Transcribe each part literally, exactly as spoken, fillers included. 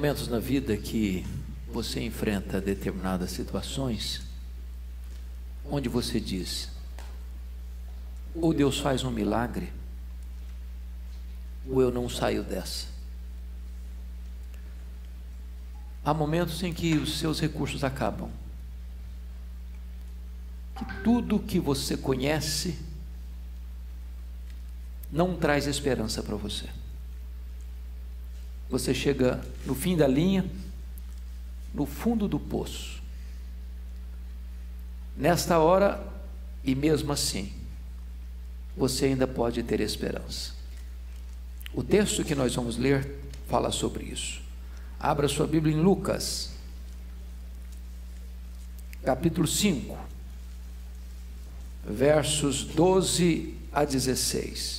momentos na vida que você enfrenta determinadas situações, onde você diz: ou Deus faz um milagre, ou eu não saio dessa. Há momentos em que os seus recursos acabam, que tudo que você conhece não traz esperança para você. Você chega no fim da linha, no fundo do poço. Nesta hora, e mesmo assim, você ainda pode ter esperança. O texto que nós vamos ler fala sobre isso. Abra sua Bíblia em Lucas, capítulo cinco, versos doze a dezesseis.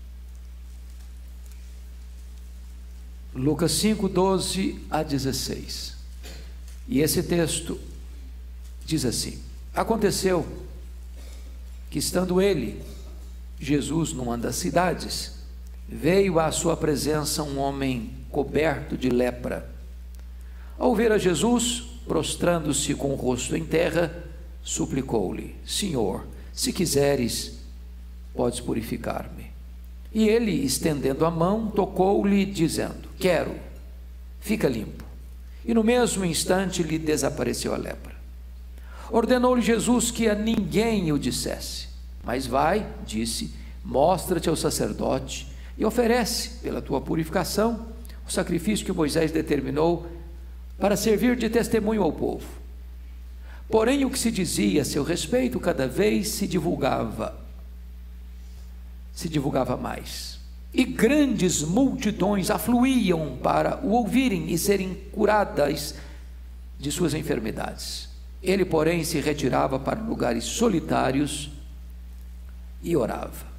Lucas cinco, doze a dezesseis. E esse texto diz assim: aconteceu que, estando ele, Jesus, numa das cidades, veio à sua presença um homem coberto de lepra. Ao ver a Jesus, prostrando-se com o rosto em terra, suplicou-lhe: Senhor, se quiseres, podes purificar-me. E ele, estendendo a mão, tocou-lhe, dizendo: quero, fica limpo. E no mesmo instante lhe desapareceu a lepra. Ordenou-lhe Jesus que a ninguém o dissesse, mas vai, disse, mostra-te ao sacerdote e oferece, pela tua purificação, o sacrifício que Moisés determinou para servir de testemunho ao povo. Porém, o que se dizia a seu respeito cada vez se divulgava, se divulgava mais, e grandes multidões afluíam para o ouvirem e serem curadas de suas enfermidades. Ele, porém, se retirava para lugares solitários e orava.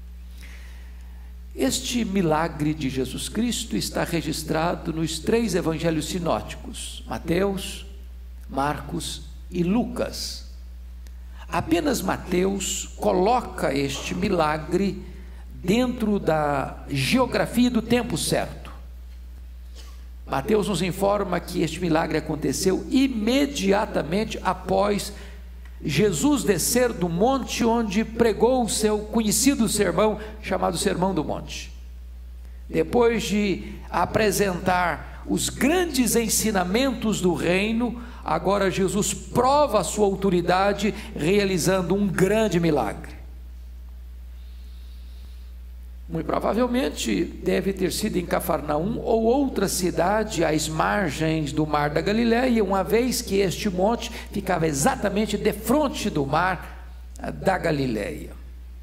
Este milagre de Jesus Cristo está registrado nos três evangelhos sinóticos: Mateus, Marcos e Lucas. Apenas Mateus coloca este milagre dentro da geografia do tempo certo. Mateus nos informa que este milagre aconteceu imediatamente após Jesus descer do monte onde pregou o seu conhecido sermão, chamado Sermão do Monte. Depois de apresentar os grandes ensinamentos do reino, agora Jesus prova a sua autoridade realizando um grande milagre. Muito provavelmente deve ter sido em Cafarnaum ou outra cidade às margens do mar da Galileia, uma vez que este monte ficava exatamente defronte do mar da Galileia.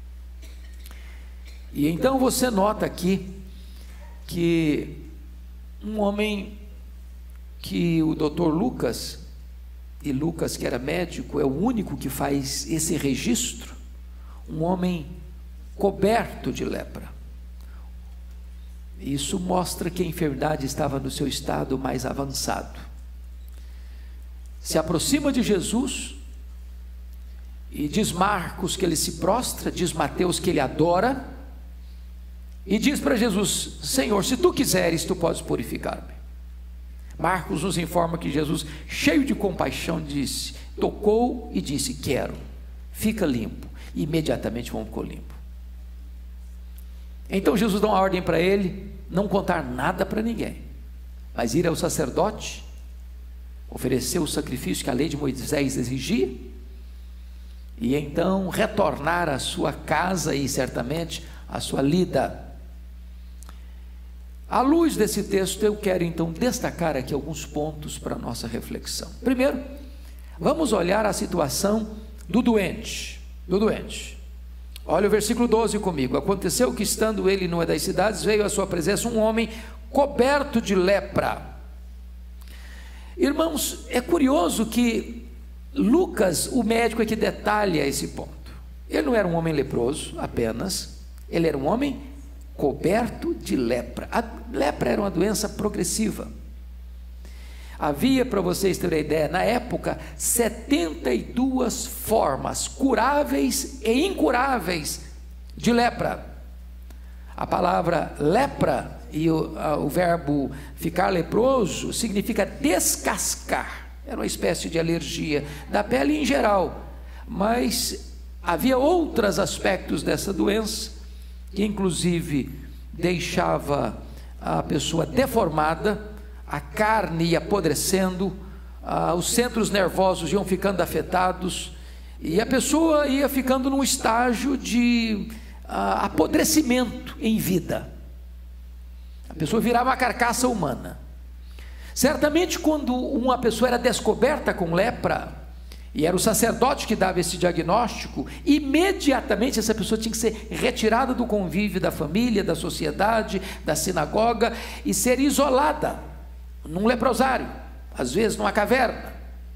E então você nota aqui que um homem que o doutor Lucas, e Lucas, que era médico, é o único que faz esse registro, um homem coberto de lepra. Isso mostra que a enfermidade estava no seu estado mais avançado. Se aproxima de Jesus, e diz Marcos que ele se prostra, diz Mateus que ele adora, e diz para Jesus: Senhor, se tu quiseres, tu podes purificar-me. Marcos nos informa que Jesus, cheio de compaixão, disse, tocou e disse: quero, fica limpo. E imediatamente o homem ficou limpo. Então Jesus dá uma ordem para ele não contar nada para ninguém, mas ir ao sacerdote, oferecer o sacrifício que a lei de Moisés exigia, e então retornar à sua casa e certamente à sua lida. À luz desse texto, eu quero então destacar aqui alguns pontos para a nossa reflexão. Primeiro, vamos olhar a situação do doente, do doente. Olha o versículo doze comigo. Aconteceu que, estando ele numa das cidades, veio à sua presença um homem coberto de lepra. Irmãos, é curioso que Lucas, o médico, é que detalha esse ponto. Ele não era um homem leproso apenas, ele era um homem coberto de lepra. A lepra era uma doença progressiva. Havia, para vocês terem ideia, na época, setenta e duas formas curáveis e incuráveis de lepra. A palavra lepra e o, a, o verbo ficar leproso significa descascar. Era uma espécie de alergia da pele em geral, mas havia outros aspectos dessa doença, que inclusive deixava a pessoa deformada, a carne ia apodrecendo, ah, os centros nervosos iam ficando afetados, e a pessoa ia ficando num estágio de ah, apodrecimento em vida. A pessoa virava uma carcaça humana. Certamente, quando uma pessoa era descoberta com lepra, e era o sacerdote que dava esse diagnóstico, imediatamente essa pessoa tinha que ser retirada do convívio da família, da sociedade, da sinagoga, e ser isolada num leprosário, às vezes numa caverna,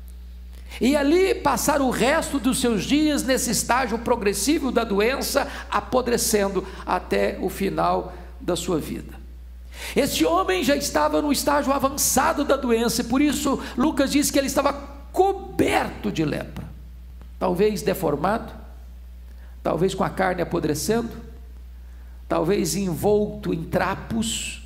e ali passar o resto dos seus dias nesse estágio progressivo da doença, apodrecendo até o final da sua vida. Este homem já estava no estágio avançado da doença, e por isso Lucas diz que ele estava coberto de lepra, talvez deformado, talvez com a carne apodrecendo, talvez envolto em trapos,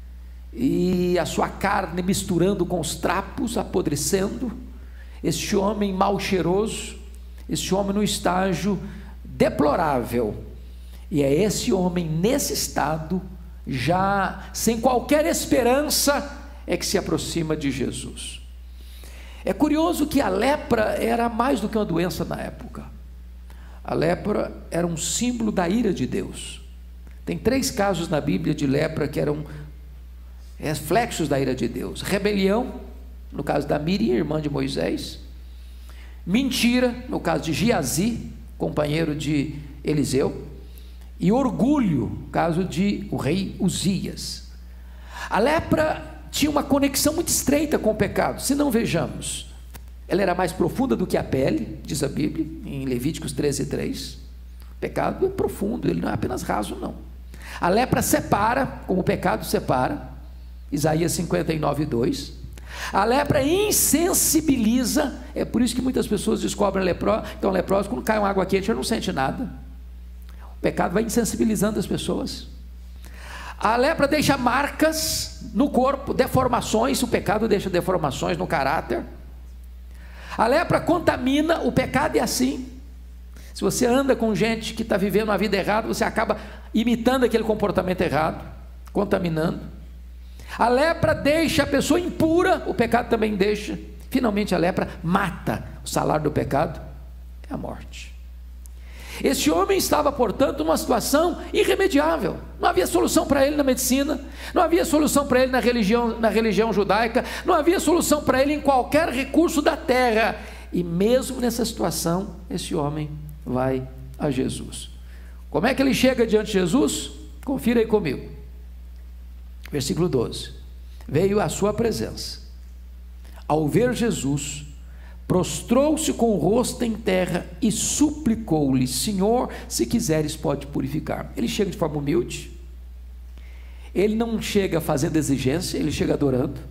e a sua carne misturando com os trapos, apodrecendo. Este homem mal cheiroso, este homem no estágio deplorável, e é esse homem nesse estado, já sem qualquer esperança, é que se aproxima de Jesus. É curioso que a lepra era mais do que uma doença na época. A lepra era um símbolo da ira de Deus. Tem três casos na Bíblia de lepra que eram reflexos da ira de Deus: rebelião, no caso da Miriam, irmã de Moisés; mentira, no caso de Giazi, companheiro de Eliseu; e orgulho, no caso de o rei Uzias. A lepra tinha uma conexão muito estreita com o pecado. Se não, vejamos, ela era mais profunda do que a pele, diz a Bíblia, em Levíticos treze, três. O pecado é profundo, ele não é apenas raso, não. A lepra separa, como o pecado separa, Isaías cinquenta e nove, dois. A lepra insensibiliza, é por isso que muitas pessoas descobrem lepro, então leprosos, quando cai uma água quente, ele não sente nada. O pecado vai insensibilizando as pessoas. A lepra deixa marcas no corpo, deformações, o pecado deixa deformações no caráter. A lepra contamina, o pecado é assim. Se você anda com gente que está vivendo uma vida errada, você acaba imitando aquele comportamento errado, contaminando. A lepra deixa a pessoa impura, o pecado também deixa. Finalmente a lepra mata. O salário do pecado é a morte. Este homem estava, portanto, numa situação irremediável. Não havia solução para ele na medicina, não havia solução para ele na religião, na religião judaica, não havia solução para ele em qualquer recurso da terra. E mesmo nessa situação, esse homem vai a Jesus. Como é que ele chega diante de Jesus? Confira aí comigo. Versículo doze. Veio à sua presença. Ao ver Jesus, prostrou-se com o rosto em terra e suplicou-lhe: Senhor, se quiseres, pode purificar. Ele chega de forma humilde, ele não chega fazendo exigência, ele chega adorando,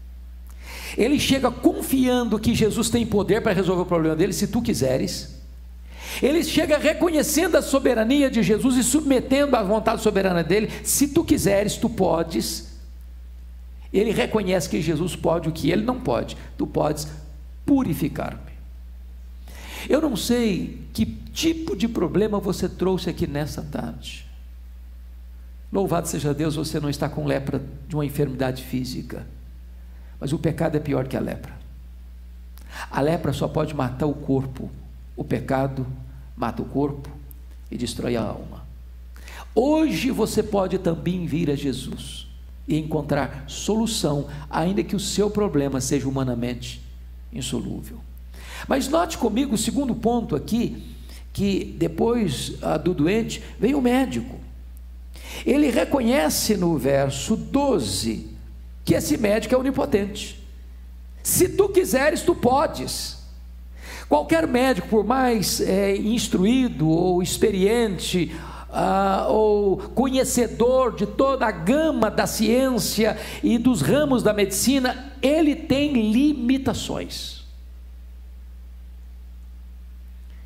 ele chega confiando que Jesus tem poder para resolver o problema dele, se tu quiseres. Ele chega reconhecendo a soberania de Jesus e submetendo à vontade soberana dele: se tu quiseres, tu podes. Ele reconhece que Jesus pode o que ele não pode: tu podes purificar-me. Eu não sei que tipo de problema você trouxe aqui nessa tarde. Louvado seja Deus, você não está com lepra de uma enfermidade física, mas o pecado é pior que a lepra. A lepra só pode matar o corpo, o pecado mata o corpo e destrói a alma. Hoje você pode também vir a Jesus e encontrar solução, ainda que o seu problema seja humanamente insolúvel. Mas note comigo o segundo ponto aqui, que depois ah, do doente vem o médico. Ele reconhece no verso doze que esse médico é onipotente. Se tu quiseres, tu podes. Qualquer médico, por mais é, instruído ou experiente, ah, ou conhecedor de toda a gama da ciência e dos ramos da medicina, ele tem limitações.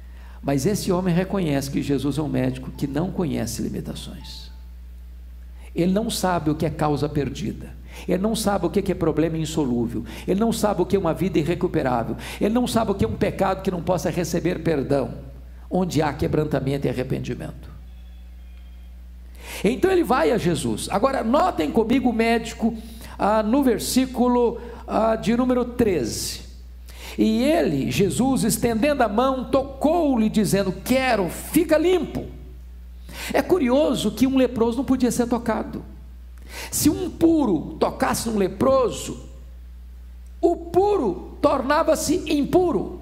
Mas esse homem reconhece que Jesus é um médico que não conhece limitações. Ele não sabe o que é causa perdida, ele não sabe o que é problema insolúvel, ele não sabe o que é uma vida irrecuperável, ele não sabe o que é um pecado que não possa receber perdão, onde há quebrantamento e arrependimento. Então ele vai a Jesus. Agora notem comigo o médico ah, no versículo ah, de número treze. E ele, Jesus, estendendo a mão, tocou-lhe, dizendo: quero, fica limpo. É curioso que um leproso não podia ser tocado. Se um puro tocasse um leproso, o puro tornava-se impuro.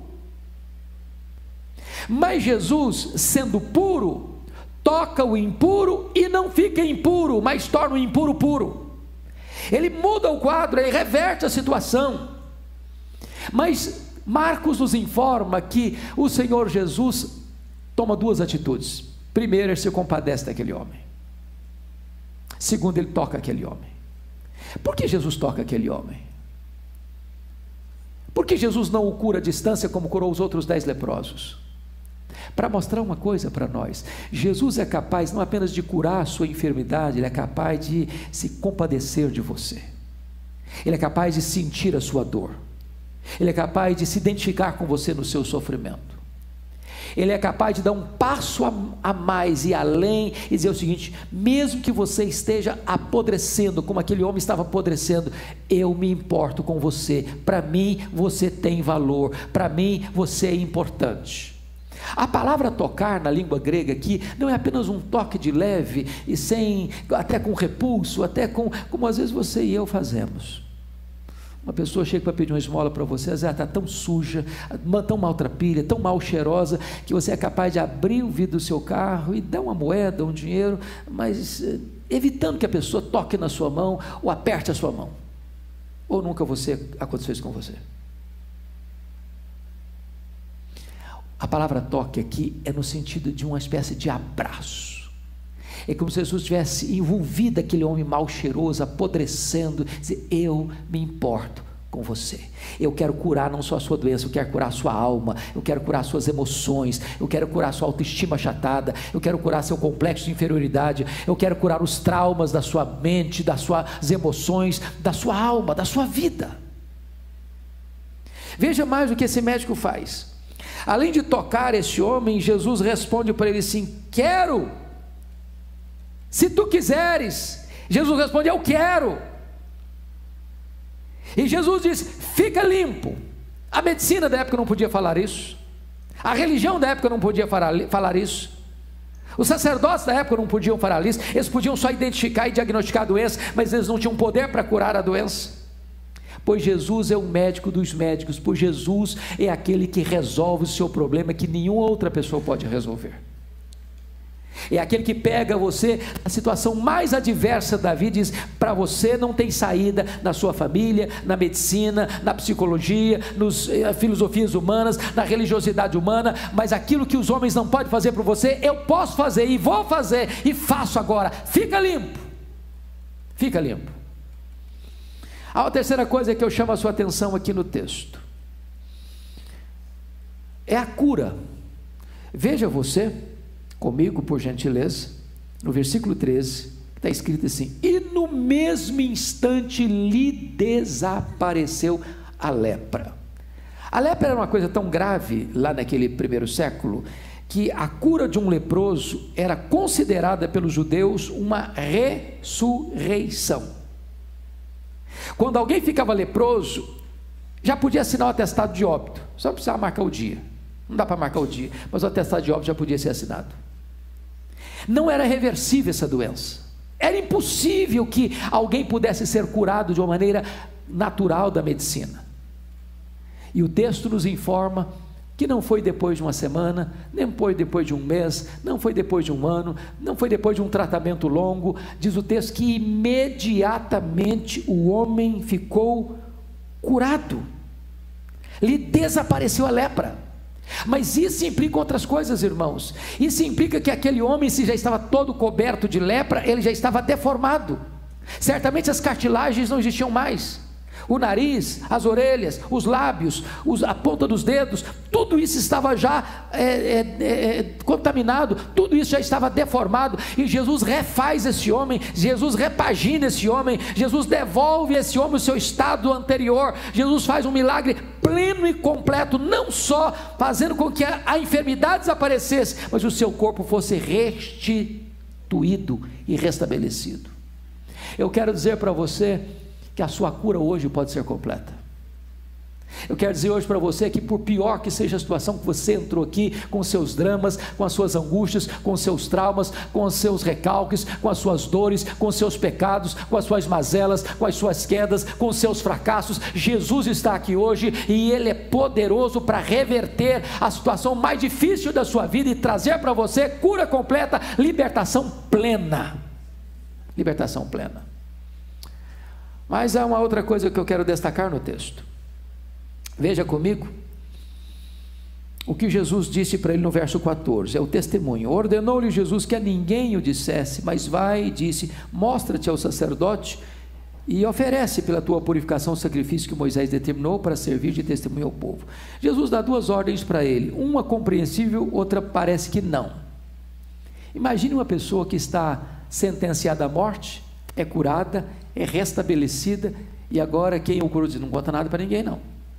Mas Jesus, sendo puro, toca o impuro e não fica impuro, mas torna o impuro puro. Ele muda o quadro, ele reverte a situação. Mas Marcos nos informa que o Senhor Jesus toma duas atitudes. Primeiro, ele se compadece daquele homem. Segundo, ele toca aquele homem. Por que Jesus toca aquele homem? Por que Jesus não o cura à distância como curou os outros dez leprosos? Para mostrar uma coisa para nós: Jesus é capaz não apenas de curar a sua enfermidade, ele é capaz de se compadecer de você, ele é capaz de sentir a sua dor, ele é capaz de se identificar com você no seu sofrimento, ele é capaz de dar um passo a, a mais e além e dizer o seguinte: mesmo que você esteja apodrecendo como aquele homem estava apodrecendo, eu me importo com você, para mim você tem valor, para mim você é importante. A palavra tocar na língua grega aqui não é apenas um toque de leve e sem, até com repulso, até com, como às vezes você e eu fazemos. Uma pessoa chega para pedir uma esmola para você, ela está tão suja, tão maltrapilha, tão mal cheirosa, que você é capaz de abrir o vidro do seu carro e dar uma moeda, um dinheiro, mas evitando que a pessoa toque na sua mão ou aperte a sua mão. Ou nunca você aconteceu isso com você? A palavra toque aqui é no sentido de uma espécie de abraço. É como se Jesus tivesse envolvido aquele homem mal cheiroso, apodrecendo, dizer: eu me importo com você, eu quero curar não só a sua doença, eu quero curar a sua alma, eu quero curar suas emoções, eu quero curar a sua autoestima achatada, eu quero curar seu complexo de inferioridade, eu quero curar os traumas da sua mente, das suas emoções, da sua alma, da sua vida. Veja mais o que esse médico faz. Além de tocar esse homem, Jesus responde para ele assim: quero, se tu quiseres. Jesus responde: eu quero. E Jesus diz: fica limpo. A medicina da época não podia falar isso, a religião da época não podia falar isso, os sacerdotes da época não podiam falar isso. Eles podiam só identificar e diagnosticar a doença, mas eles não tinham poder para curar a doença. Pois Jesus é o médico dos médicos, pois Jesus é aquele que resolve o seu problema que nenhuma outra pessoa pode resolver. É aquele que pega você na situação mais adversa da vida e diz: para você não tem saída na sua família, na medicina, na psicologia, nas filosofias humanas, na religiosidade humana, mas aquilo que os homens não podem fazer por você, eu posso fazer e vou fazer e faço agora. Fica limpo, fica limpo. A terceira coisa que eu chamo a sua atenção aqui no texto é a cura. Veja você comigo, por gentileza, no versículo treze, está escrito assim: e no mesmo instante lhe desapareceu a lepra. A lepra era uma coisa tão grave lá naquele primeiro século, que a cura de um leproso era considerada pelos judeus uma ressurreição. Quando alguém ficava leproso, já podia assinar o atestado de óbito, só precisava marcar o dia. Não dá para marcar o dia, mas o atestado de óbito já podia ser assinado. Não era reversível essa doença, era impossível que alguém pudesse ser curado de uma maneira natural da medicina. E o texto nos informa que não foi depois de uma semana, nem foi depois de um mês, não foi depois de um ano, não foi depois de um tratamento longo. Diz o texto que imediatamente o homem ficou curado, lhe desapareceu a lepra. Mas isso implica outras coisas, irmãos. Isso implica que aquele homem, se já estava todo coberto de lepra, ele já estava deformado. Certamente as cartilagens não existiam mais, O nariz, as orelhas, os lábios, os, a ponta dos dedos, tudo isso estava já é, é, é, contaminado, tudo isso já estava deformado, e Jesus refaz esse homem, Jesus repagina esse homem, Jesus devolve a esse homem o seu estado anterior, Jesus faz um milagre pleno e completo, não só fazendo com que a, a enfermidade desaparecesse, mas o seu corpo fosse restituído e restabelecido. Eu quero dizer para você que a sua cura hoje pode ser completa. Eu quero dizer hoje para você que, por pior que seja a situação que você entrou aqui, com os seus dramas, com as suas angústias, com os seus traumas, com os seus recalques, com as suas dores, com os seus pecados, com as suas mazelas, com as suas quedas, com os seus fracassos, Jesus está aqui hoje e Ele é poderoso para reverter a situação mais difícil da sua vida e trazer para você cura completa, libertação plena. Libertação plena. Mas há uma outra coisa que eu quero destacar no texto. Veja comigo o que Jesus disse para ele no verso quatorze, é o testemunho. Ordenou-lhe Jesus que a ninguém o dissesse, mas vai e disse: mostra-te ao sacerdote e oferece pela tua purificação o sacrifício que Moisés determinou para servir de testemunho ao povo. Jesus dá duas ordens para ele, uma compreensível, outra parece que não. Imagine uma pessoa que está sentenciada à morte, é curada, é restabelecida, e agora quem o curou diz: não conta nada para ninguém não.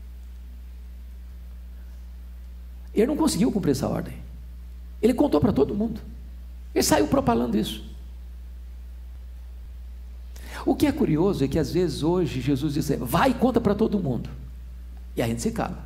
Ele não conseguiu cumprir essa ordem, ele contou para todo mundo, ele saiu propalando isso. O que é curioso é que às vezes hoje Jesus diz: vai e conta para todo mundo, e a gente se cala.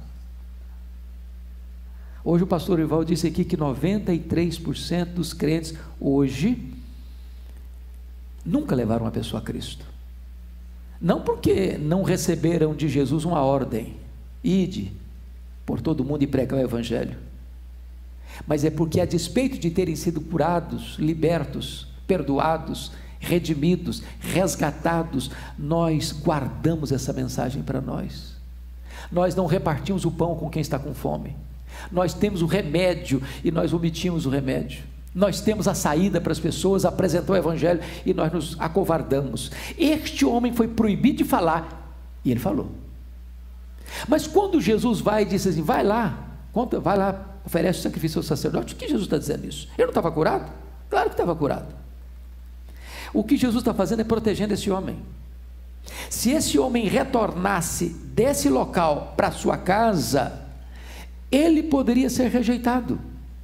Hoje o pastor Ival disse aqui que noventa e três por cento dos crentes hoje nunca levaram uma pessoa a Cristo, não porque não receberam de Jesus uma ordem, ide por todo mundo e pregar o evangelho, mas é porque, a despeito de terem sido curados, libertos, perdoados, redimidos, resgatados, nós guardamos essa mensagem para nós. Nós não repartimos o pão com quem está com fome, nós temos o remédio e nós omitimos o remédio. Nós temos a saída para as pessoas, apresentar o evangelho e nós nos acovardamos. Este homem foi proibido de falar e ele falou. Mas quando Jesus vai e disse assim: vai lá, conta, vai lá, oferece o sacrifício ao sacerdote, o que Jesus está dizendo isso? Ele não estava curado? Claro que estava curado. O que Jesus está fazendo é protegendo esse homem. Se esse homem retornasse desse local para a sua casa, ele poderia ser rejeitado.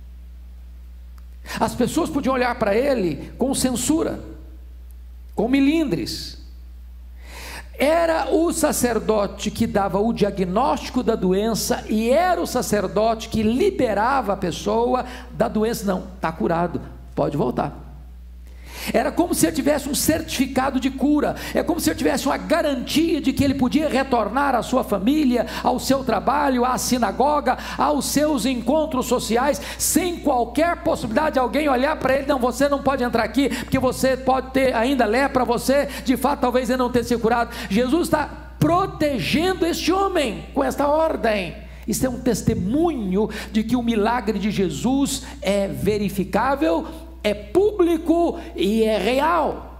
As pessoas podiam olhar para ele com censura, com milindres. Era o sacerdote que dava o diagnóstico da doença e era o sacerdote que liberava a pessoa da doença. Não, está curado, pode voltar. Era como se ele tivesse um certificado de cura, é como se ele tivesse uma garantia de que ele podia retornar à sua família, ao seu trabalho, à sinagoga, aos seus encontros sociais, sem qualquer possibilidade de alguém olhar para ele: não, você não pode entrar aqui, porque você pode ter ainda lepra, você, de fato, talvez ele não tenha sido curado. Jesus está protegendo este homem com esta ordem. Isso é um testemunho de que o milagre de Jesus é verificável, é público e é real.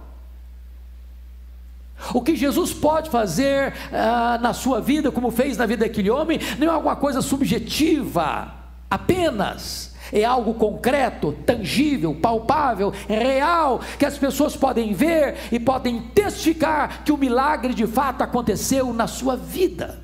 O que Jesus pode fazer ah, na sua vida, como fez na vida daquele homem, não é alguma coisa subjetiva apenas, é algo concreto, tangível, palpável, real, que as pessoas podem ver e podem testificar que o milagre de fato aconteceu na sua vida.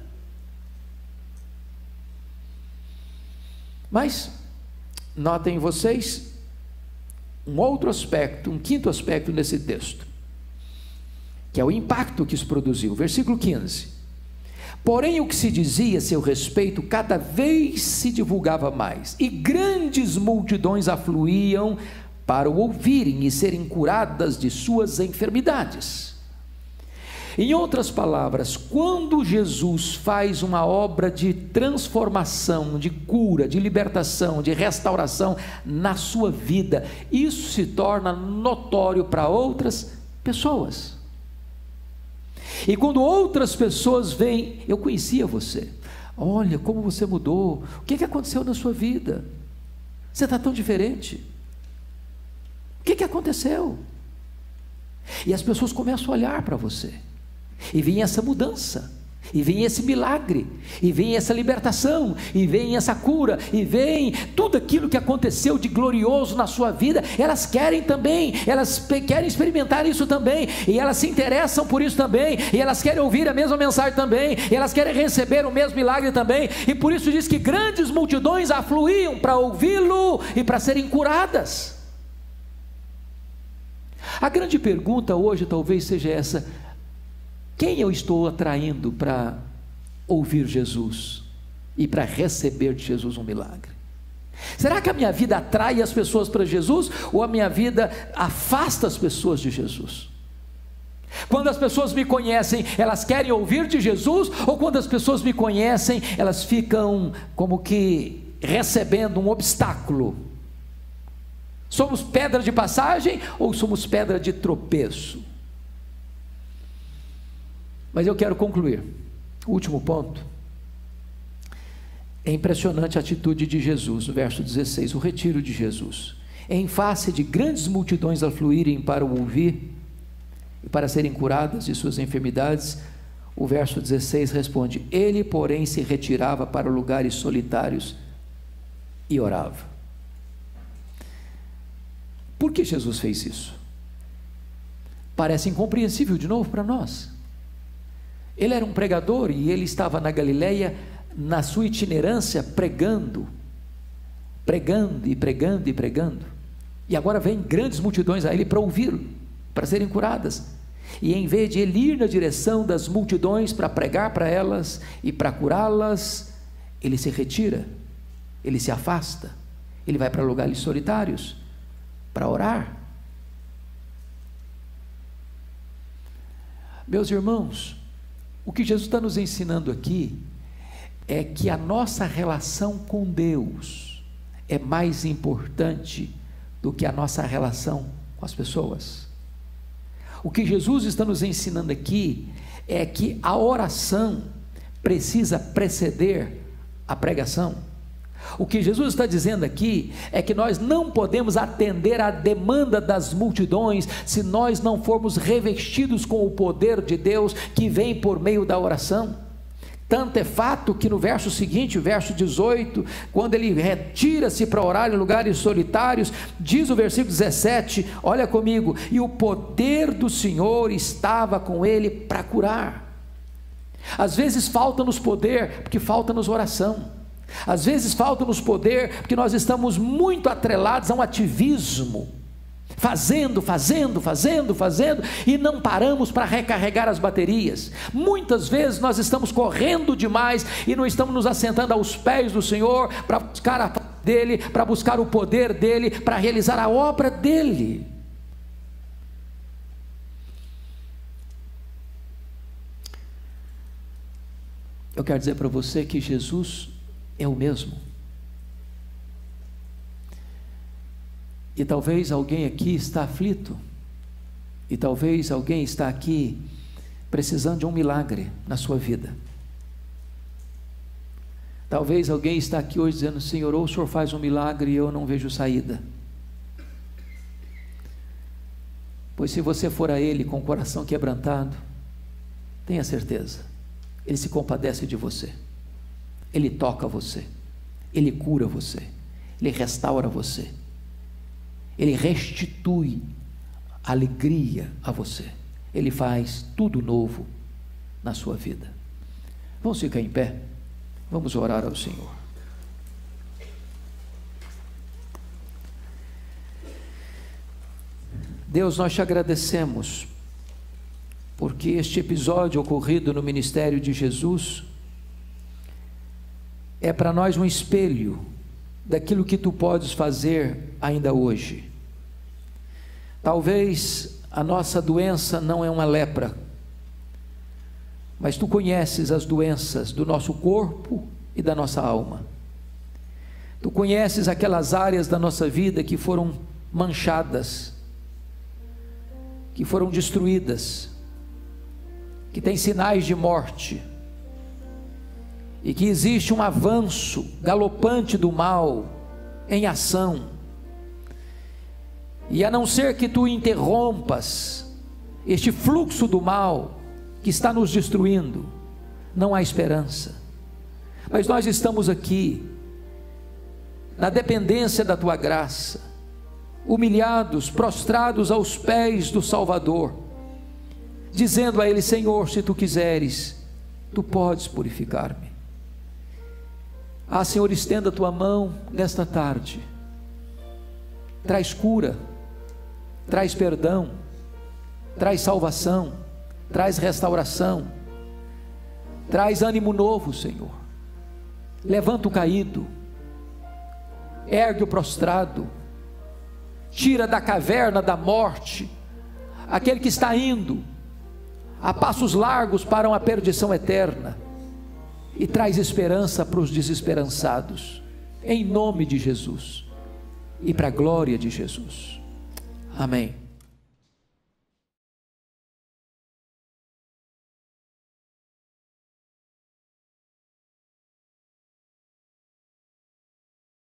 Mas notem vocês um outro aspecto, um quinto aspecto nesse texto, que é o impacto que isso produziu. Versículo quinze: porém o que se dizia a seu respeito cada vez se divulgava mais, e grandes multidões afluíam para o ouvirem e serem curadas de suas enfermidades. Em outras palavras, quando Jesus faz uma obra de transformação, de cura, de libertação, de restauração na sua vida, isso se torna notório para outras pessoas. E quando outras pessoas veem: eu conhecia você, olha como você mudou, o que, que aconteceu na sua vida? Você está tão diferente, o que, que aconteceu? E as pessoas começam a olhar para você, e vem essa mudança, E vem esse milagre, e vem essa libertação, e vem essa cura, e vem tudo aquilo que aconteceu de glorioso na sua vida. Elas querem também, elas querem experimentar isso também, e elas se interessam por isso também, e elas querem ouvir a mesma mensagem também, e elas querem receber o mesmo milagre também, e por isso diz que grandes multidões afluíam para ouvi-lo e para serem curadas. A grande pergunta hoje talvez seja essa: quem eu estou atraindo para ouvir Jesus e para receber de Jesus um milagre? Será que a minha vida atrai as pessoas para Jesus, ou a minha vida afasta as pessoas de Jesus? Quando as pessoas me conhecem, elas querem ouvir de Jesus, ou quando as pessoas me conhecem, elas ficam como que recebendo um obstáculo? Somos pedra de passagem ou somos pedra de tropeço? Mas eu quero concluir. O último ponto. É impressionante a atitude de Jesus, no verso dezesseis, o retiro de Jesus. Em face de grandes multidões afluírem para o ouvir e para serem curadas de suas enfermidades, o verso dezesseis responde: ele, porém, se retirava para lugares solitários e orava. Por que Jesus fez isso? Parece incompreensível de novo para nós. Ele era um pregador e ele estava na Galileia, na sua itinerância, pregando, pregando e pregando e pregando, e agora vem grandes multidões a ele para ouvi-lo, para serem curadas, e em vez de ele ir na direção das multidões para pregar para elas e para curá-las, ele se retira, ele se afasta, ele vai para lugares solitários para orar. Meus irmãos, o que Jesus está nos ensinando aqui é que a nossa relação com Deus é mais importante do que a nossa relação com as pessoas. O que Jesus está nos ensinando aqui é que a oração precisa preceder a pregação. O que Jesus está dizendo aqui é que nós não podemos atender à demanda das multidões se nós não formos revestidos com o poder de Deus que vem por meio da oração. Tanto é fato que no verso seguinte, o verso dezoito, quando ele retira-se para orar em lugares solitários, diz o versículo dezessete, olha comigo: e o poder do Senhor estava com ele para curar. Às vezes falta-nos poder porque falta-nos oração. Às vezes falta-nos poder porque nós estamos muito atrelados a um ativismo, fazendo, fazendo, fazendo, fazendo, e não paramos para recarregar as baterias. Muitas vezes nós estamos correndo demais e não estamos nos assentando aos pés do Senhor para buscar a paz dele, para buscar o poder dele, para realizar a obra dele. Eu quero dizer para você que Jesus é o mesmo. E talvez alguém aqui está aflito, e talvez alguém está aqui precisando de um milagre na sua vida. Talvez alguém está aqui hoje dizendo: Senhor, ou o Senhor faz um milagre e eu não vejo saída. Pois se você for a Ele com o coração quebrantado, tenha certeza, Ele se compadece de você. Ele toca você, Ele cura você, Ele restaura você, Ele restitui alegria a você, Ele faz tudo novo na sua vida. Vamos ficar em pé, vamos orar ao Senhor. Deus, nós te agradecemos, porque este episódio ocorrido no ministério de Jesus é para nós um espelho daquilo que tu podes fazer ainda hoje. Talvez a nossa doença não é uma lepra, mas tu conheces as doenças do nosso corpo e da nossa alma. Tu conheces aquelas áreas da nossa vida que foram manchadas, que foram destruídas, que têm sinais de morte, e que existe um avanço galopante do mal em ação, e a não ser que tu interrompas este fluxo do mal que está nos destruindo, não há esperança. Mas nós estamos aqui, na dependência da tua graça, humilhados, prostrados aos pés do Salvador, dizendo a Ele: Senhor, se tu quiseres, tu podes purificar-me. Ah, Senhor, estenda a tua mão nesta tarde, traz cura, traz perdão, traz salvação, traz restauração, traz ânimo novo, Senhor. Levanta o caído, ergue o prostrado, tira da caverna da morte aquele que está indo a passos largos para uma perdição eterna, e traz esperança para os desesperançados, em nome de Jesus e para a glória de Jesus. Amém.